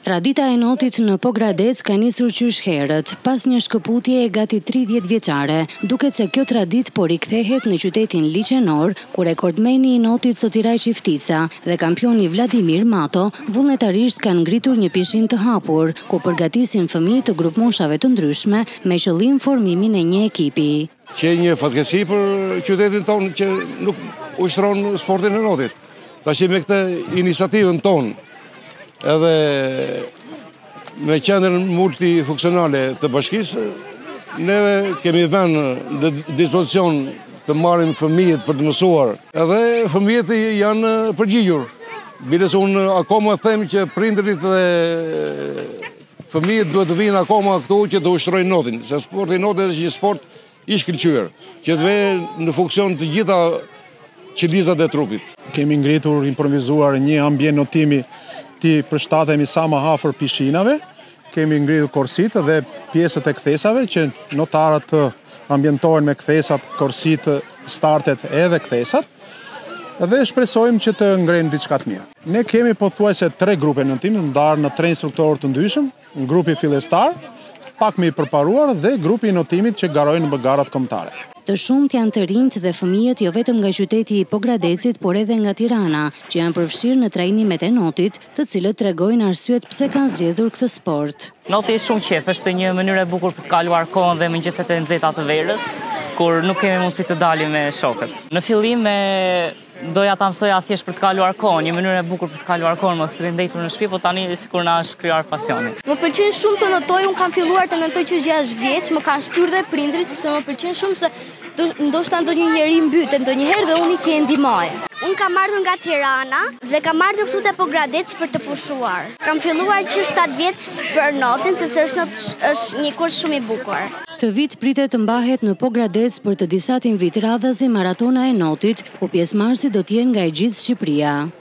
Tradita e notit në Pogradec ka nisur qysh herët, pas një shkëputje e gati 30 vjeçare, duket se kjo tradit po rikthehet në qytetin liçenor, ku rekordmeni i notit Sotiraj Qiftica dhe kampioni Vladimir Mato vullnetarisht kanë ngritur një pishin të hapur, ku përgatisin fëmijë të grupmoshave të ndryshme me qëllim formimin e një ekipi. Që një fatkeqësi për qytetin tonë që nuk ushtron sportin e notit. Tash me këtë iniciativën tonë edhe me qendrën multifunksionale të bashkisë, ne kemi vënë në dispozicion të marrim fëmijët për të mësuar. Edhe fëmijët janë përgjigjur. Biles unë akoma them që prindërit dhe fëmijët duhet të vinë akoma këtu që të ushtrojnë notin, se sporti i notit është një sport i shkëlqyer, që të vë në funksion të gjitha qelizat e trupit. Kemi ngritur, improvisuar një ambient notimi ti përshtatemi sa më afër pishinave, kemi ngritur korsitë dhe pjesët e kthesave që notarët të ambientohen me kthesat, korsitë, startet edhe kthesat, dhe shpresojmë që të ngrejmë diçka të mirë. Ne kemi pothuajse 3 grupe notimi ndarë në 3 instruktorë të ndryshëm, grupi fillestar, pak më i përparuar dhe grupi i notimit që garojnë në garat kombëtare. Të shumt janë të rinjt dhe fëmijët jo vetëm nga qyteti i Pogradecit, por edhe nga Tirana, që janë përfshirë në trajnimet e notit, të cilët tregojnë arsyet pse kanë zgjedhur këtë sport. Noti është shumë qef, është një mënyrë e bukur për të kaluar kohën dhe mëngjeset e nxehta të verës, kur nuk kemi mundësi të dalim me shokët. Në fillim doja ta mësoja thjesht për të kaluar kohën, një mënyrë e bukur për të kaluar kohën, mos të ndetur në shtëpi, po tani sikur na është krijuar pasioni. Më pëlqen shumë të notoj, unë kam filluar të notoj që 6 vjeç, më kanë shtyr dhe prindrit, sepse më pëlqen shumë se ndoshta ndonjë njeri mbytet ndonjëherë dhe unë i ke ndihmoj. Unë kam ardhur nga Tirana dhe kam ardhur këtu te Pogradec për të pushuar. Kam filluar që 7 vjeç për notin, sepse është një kurs shumë i bukur. Këtë vit pritet të mbahet në Pogradec për të disatin vit radhazi maratona e notit, ku pjesëmarrësit do të jenë nga e gjithë Shqipëria.